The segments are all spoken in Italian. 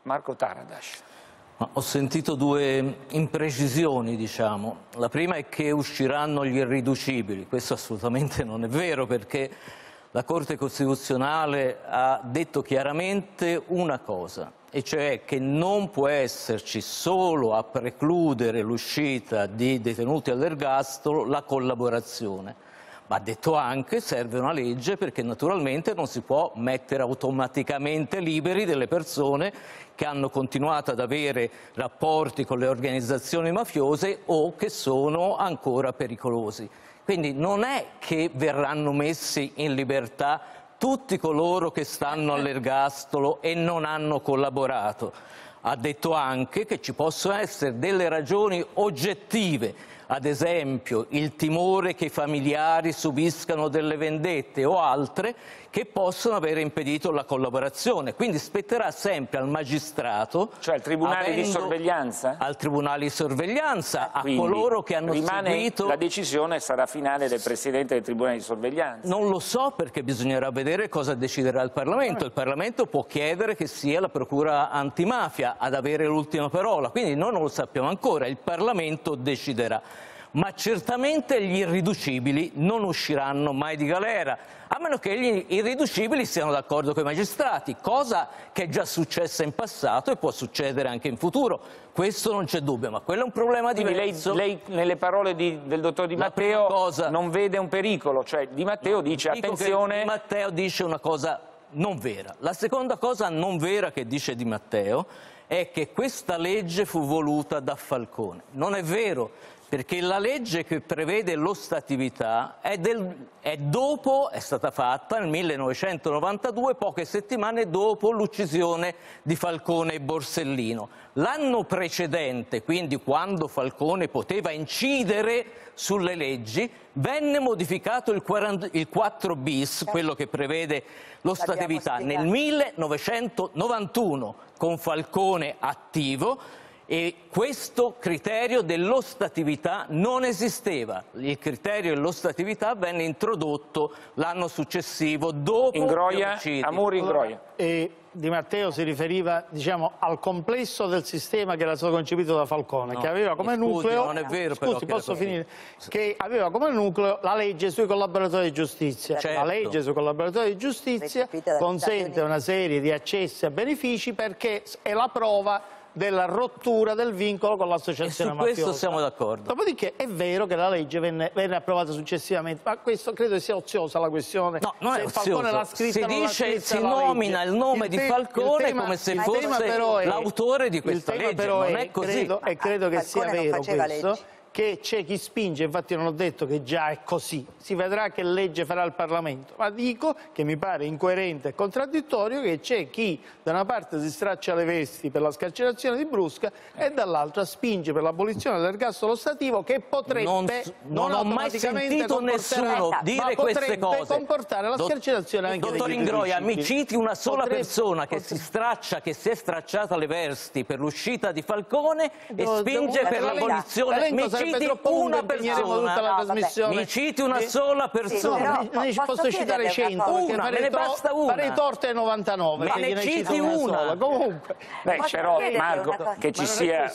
Marco Taradas. Ho sentito due imprecisioni, diciamo. La prima è che usciranno gli irriducibili. Questo assolutamente non è vero, perché la Corte Costituzionale ha detto chiaramente una cosa, e cioè che non può esserci solo a precludere l'uscita di detenuti all'ergastolo la collaborazione. Ma ha detto anche che serve una legge, perché naturalmente non si può mettere automaticamente liberi delle persone che hanno continuato ad avere rapporti con le organizzazioni mafiose o che sono ancora pericolosi. Quindi non è che verranno messi in libertà tutti coloro che stanno all'ergastolo e non hanno collaborato. Ha detto anche che ci possono essere delle ragioni oggettive, ad esempio il timore che i familiari subiscano delle vendette o altre, che possono aver impedito la collaborazione. Quindi spetterà sempre al magistrato, cioè al tribunale di sorveglianza? Al tribunale di sorveglianza, a coloro che hanno seguito... La decisione sarà finale del Presidente del tribunale di sorveglianza? Non lo so, perché bisognerà vedere cosa deciderà il Parlamento. Il Parlamento può chiedere che sia la Procura antimafia ad avere l'ultima parola, quindi noi non lo sappiamo ancora, il Parlamento deciderà. Ma certamente gli irriducibili non usciranno mai di galera, a meno che gli irriducibili siano d'accordo con i magistrati, cosa che è già successa in passato e può succedere anche in futuro. Questo non c'è dubbio, ma quello è un problema diverso. Lei nelle parole del dottor Di Matteo non vede un pericolo, cioè Di Matteo dice attenzione... Di Matteo dice una cosa non vera. La seconda cosa non vera che dice Di Matteo è che questa legge fu voluta da Falcone. Non è vero, perché la legge che prevede l'ostatività è stata fatta nel 1992, poche settimane dopo l'uccisione di Falcone e Borsellino. L'anno precedente, quindi quando Falcone poteva incidere sulle leggi, venne modificato il 4 bis, quello che prevede l'ostatività, nel 1991, con Falcone attivo. E questo criterio dell'ostatività non esisteva. Il criterio dell'ostatività venne introdotto l'anno successivo, dopo Ingroia, gli omicidi. Amuri Ingroia. Di Matteo si riferiva, diciamo, al complesso del sistema che era stato concepito da Falcone, che aveva come nucleo... non è vero, però, posso finire? Che aveva come nucleo la legge sui collaboratori di giustizia. Certo. La legge sui collaboratori di giustizia consente una serie di accessi a benefici perché è la prova della rottura del vincolo con l'associazione mafiosa. E su questo siamo d'accordo. Dopodiché è vero che la legge venne approvata successivamente, ma questo credo sia oziosa la questione. No, non è oziosa. Si dice, si nomina il nome di Falcone come se fosse l'autore di questa legge, non è così. Credo che sia vero questo. Che c'è chi spinge, infatti non ho detto che già è così, si vedrà che legge farà il Parlamento, ma dico che mi pare incoerente e contraddittorio che c'è chi da una parte si straccia le vesti per la scarcerazione di Brusca e dall'altra spinge per l'abolizione dell'ergastolo ostativo, che potrebbe non ho mai sentito nessuno dire queste cose, comportare la scarcerazione anche degli dottor Ingroia, mi citi una sola persona che si è stracciata le vesti per l'uscita di Falcone e spinge per l'abolizione. Mi citi una persona, mi citi una sola persona. Ne posso citare 100, una, me ne basta una. Farei torte ai 99. Ma ne citi una. Comunque. Però Marco, che ci sia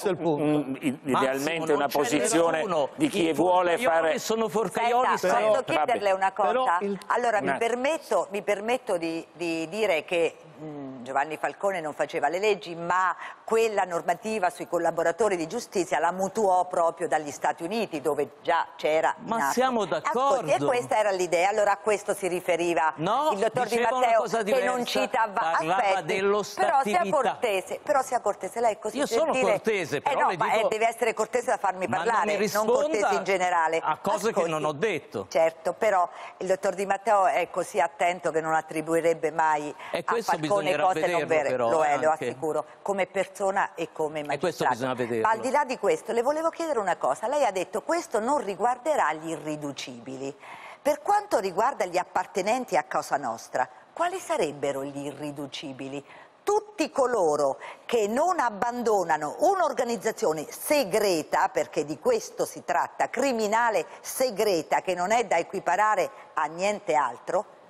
idealmente una posizione di chi vuole fare... Sono forcaioli. Posso chiederle una cosa? Allora mi permetto di dire che Giovanni Falcone non faceva le leggi, ma quella normativa sui collaboratori di giustizia la mutuò proprio dagli Stati Uniti, dove già c'era. Ma siamo d'accordo. E questa era l'idea, allora a questo si riferiva il dottor Di Matteo, che non cita... Parlava dell'ostatività. Però sia cortese, lei è così Io gentile. sono cortese, però le dico... deve essere cortese da farmi parlare, non cortese in generale. A cose che non ho detto. Certo, però il dottor Di Matteo è così attento che non attribuirebbe mai a Falcone cose non vere, però, lo è, lo assicuro, come persona e come magistrato. E questo bisogna vederlo. Ma al di là di questo, le volevo chiedere una cosa. Lei ha detto questo non riguarderà gli irriducibili. Per quanto riguarda gli appartenenti a Cosa Nostra, quali sarebbero gli irriducibili? Tutti coloro che non abbandonano un'organizzazione segreta, perché di questo si tratta, criminale segreta, che non è da equiparare a niente altro,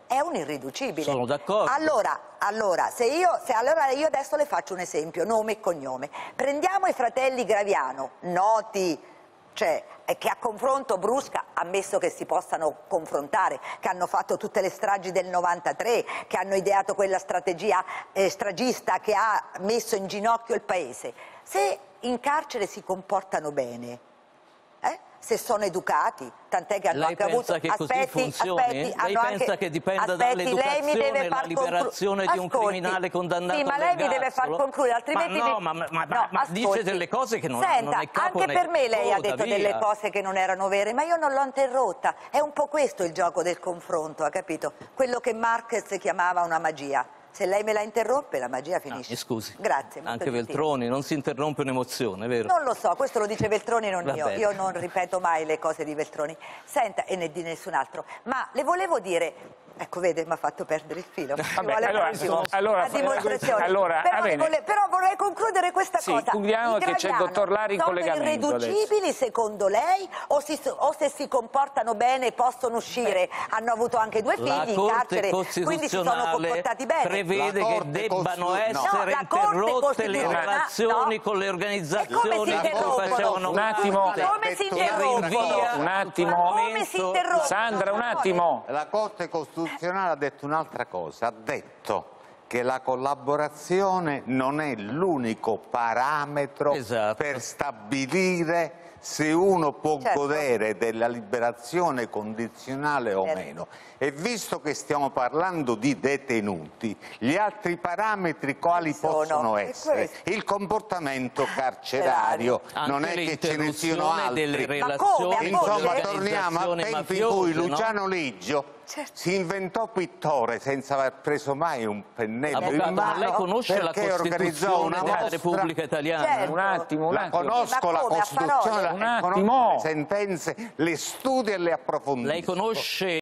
è un irriducibile. Sono d'accordo. Allora io adesso le faccio un esempio, nome e cognome. Prendiamo i fratelli Graviano, noti, cioè che a confronto Brusca, ammesso che si possano confrontare, che hanno fatto tutte le stragi del 93, che hanno ideato quella strategia stragista che ha messo in ginocchio il paese. Se in carcere si comportano bene, se sono educati, tant'è che hanno anche avuto... Lei pensa che così funzioni? Lei pensa che dipenda dall'educazione la liberazione di un criminale condannato all'ergastolo? Sì, ma lei mi deve far concludere, altrimenti... Ma dice delle cose che non è capo anche per me lei ha detto delle cose che non erano vere, ma io non l'ho interrotta. È un po' questo il gioco del confronto, ha capito? Quello che Marquez chiamava una magia. Se lei me la interrompe, la magia finisce. Mi scusi. Grazie. Anche Veltroni non si interrompe un'emozione, vero? Non lo so, questo lo dice Veltroni, non io. Bene. Io non ripeto mai le cose di Veltroni. Senta, e né di nessun altro. Ma le volevo dire... Ecco, vede, mi ha fatto perdere il filo. Allora, però vorrei concludere questa cosa. Concludiamo che c'è il dottor Lari in collegamento. Sono irriducibili secondo lei o se si comportano bene possono uscire? Hanno avuto anche 2 figli in carcere, quindi si sono comportati bene. Prevede che debbano essere interrotte le relazioni con le organizzazioni che facevano un attimo. Come si interrompono? Un attimo. Come si interrompono? Sandra, un attimo. La Corte Costituzionale ha detto un'altra cosa, ha detto che la collaborazione non è l'unico parametro per stabilire se uno può godere della liberazione condizionale o meno. E visto che stiamo parlando di detenuti, gli altri parametri quali possono essere? Il comportamento carcerario, non è che ce ne siano altri. Insomma, torniamo al tempo in cui Luciano Liggio si inventò pittore senza aver preso mai un pennello in mano. Lei conosce la Costituzione della Repubblica Italiana? Un attimo. Conosco la Costituzione, conosco le sentenze, le studio e le approfondisco. Lei conosce